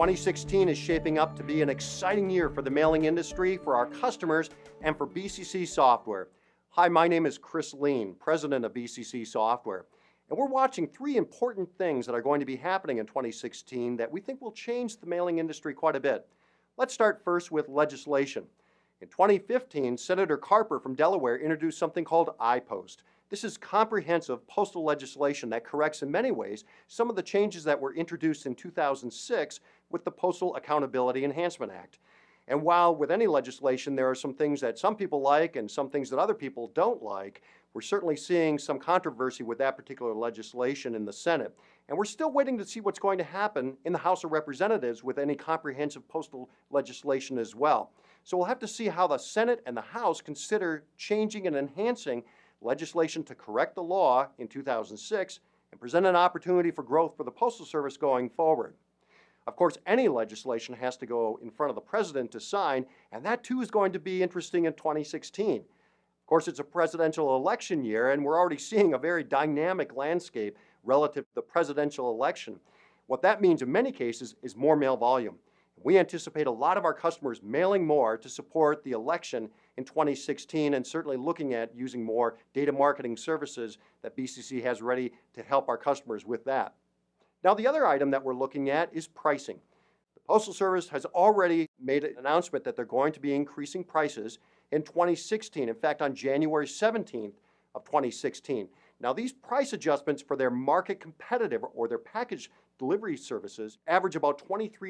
2016 is shaping up to be an exciting year for the mailing industry, for our customers, and for BCC Software. Hi, my name is Chris Lean, President of BCC Software, and we're watching three important things that are going to be happening in 2016 that we think will change the mailing industry quite a bit. Let's start first with legislation. In 2015, Senator Carper from Delaware introduced something called iPost. This is comprehensive postal legislation that corrects in many ways some of the changes that were introduced in 2006 with the Postal Accountability Enhancement Act. And while with any legislation there are some things that some people like and some things that other people don't like, we're certainly seeing some controversy with that particular legislation in the Senate. And we're still waiting to see what's going to happen in the House of Representatives with any comprehensive postal legislation as well. So we'll have to see how the Senate and the House consider changing and enhancing legislation to correct the law in 2006 and present an opportunity for growth for the Postal Service going forward. Of course, any legislation has to go in front of the President to sign, and that too is going to be interesting in 2016. Of course, it's a presidential election year, and we're already seeing a very dynamic landscape relative to the presidential election. What that means in many cases is more mail volume. We anticipate a lot of our customers mailing more to support the election in 2016 and certainly looking at using more data marketing services that BCC has ready to help our customers with that. Now, the other item that we're looking at is pricing. The Postal Service has already made an announcement that they're going to be increasing prices in 2016. In fact, on January 17th of 2016. Now, these price adjustments for their market competitive or their package delivery services average about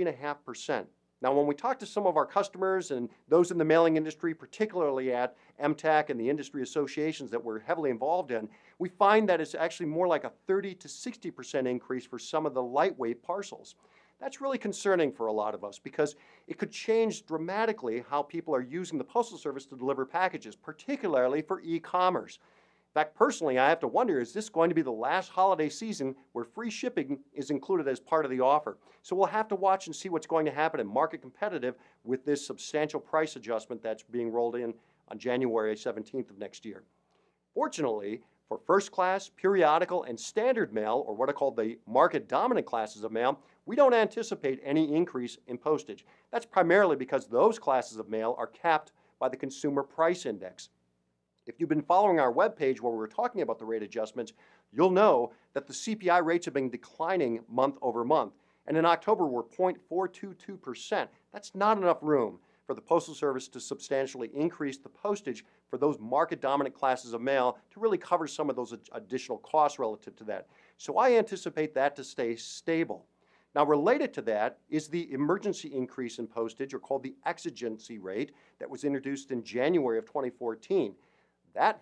23.5%. Now, when we talk to some of our customers and those in the mailing industry, particularly at MTAC and the industry associations that we're heavily involved in, we find that it's actually more like a 30 to 60% increase for some of the lightweight parcels. That's really concerning for a lot of us because it could change dramatically how people are using the Postal Service to deliver packages, particularly for e-commerce. In fact, personally, I have to wonder, is this going to be the last holiday season where free shipping is included as part of the offer? So we'll have to watch and see what's going to happen in market competitive with this substantial price adjustment that's being rolled in on January 17th of next year. Fortunately, for first class, periodical, and standard mail, or what are called the market dominant classes of mail, we don't anticipate any increase in postage. That's primarily because those classes of mail are capped by the Consumer Price Index. If you've been following our webpage where we were talking about the rate adjustments, you'll know that the CPI rates have been declining month over month. And in October, we're 0.422%. That's not enough room for the Postal Service to substantially increase the postage for those market-dominant classes of mail to really cover some of those additional costs relative to that. So I anticipate that to stay stable. Now, related to that is the emergency increase in postage, or called the exigency rate, that was introduced in January of 2014. That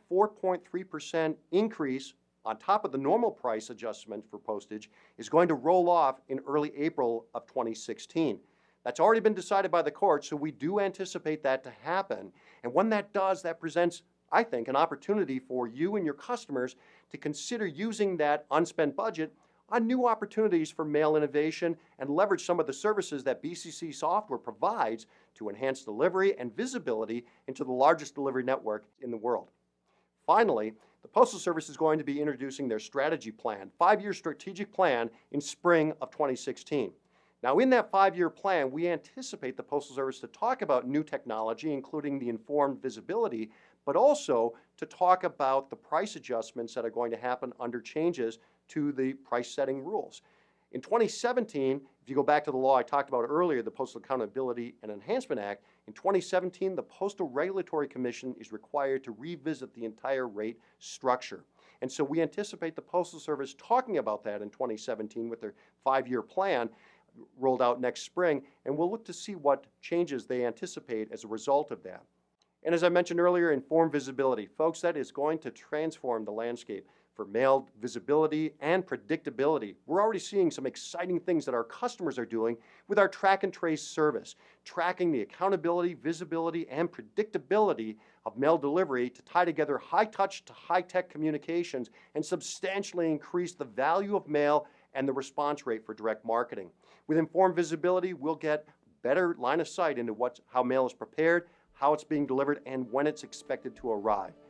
4.3% increase on top of the normal price adjustment for postage is going to roll off in early April of 2016. That's already been decided by the court, so we do anticipate that to happen. And when that does, that presents, I think, an opportunity for you and your customers to consider using that unspent budget on new opportunities for mail innovation and leverage some of the services that BCC Software provides to enhance delivery and visibility into the largest delivery network in the world. Finally, the Postal Service is going to be introducing their strategy plan, 5-year strategic plan, in spring of 2016. Now, in that 5-year plan, we anticipate the Postal Service to talk about new technology, including the informed visibility, but also to talk about the price adjustments that are going to happen under changes to the price setting rules. In 2017, if you go back to the law I talked about earlier, the Postal Accountability and Enhancement Act, in 2017, the Postal Regulatory Commission is required to revisit the entire rate structure. And so we anticipate the Postal Service talking about that in 2017 with their 5-year plan rolled out next spring, and we'll look to see what changes they anticipate as a result of that. And as I mentioned earlier, informed visibility. Folks, that is going to transform the landscape for mail visibility and predictability. We're already seeing some exciting things that our customers are doing with our track and trace service, tracking the accountability, visibility, and predictability of mail delivery to tie together high-touch to high-tech communications and substantially increase the value of mail and the response rate for direct marketing. With informed visibility, we'll get better line of sight into how mail is prepared, how it's being delivered, and when it's expected to arrive.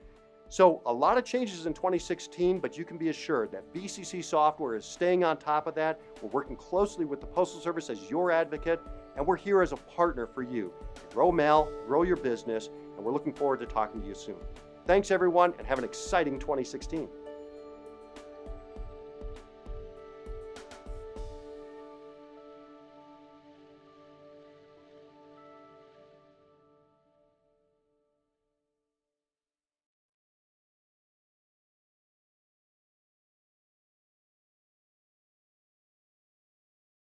So a lot of changes in 2016, but you can be assured that BCC Software is staying on top of that. We're working closely with the Postal Service as your advocate, and we're here as a partner for you to grow mail, grow your business, and we're looking forward to talking to you soon. Thanks everyone, and have an exciting 2016.